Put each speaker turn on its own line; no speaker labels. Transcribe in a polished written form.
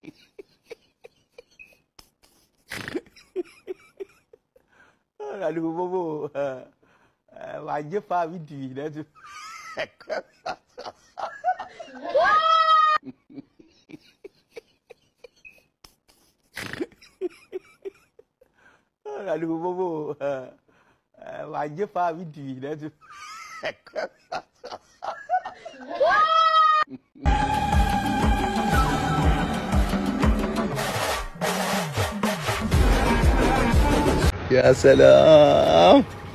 Aduh bobo. Wajib pak video dah tu. Aduh bobo. Wajib pak video dah tu. Ya salam.